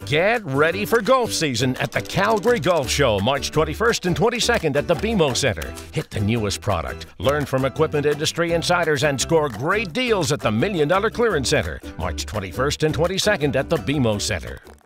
Get ready for golf season at the Calgary Golf Show, March 21st and 22nd at the BMO Centre. Hit the newest product, learn from equipment industry insiders, and score great deals at the $1 Million Clearance Centre, March 21st and 22nd at the BMO Centre.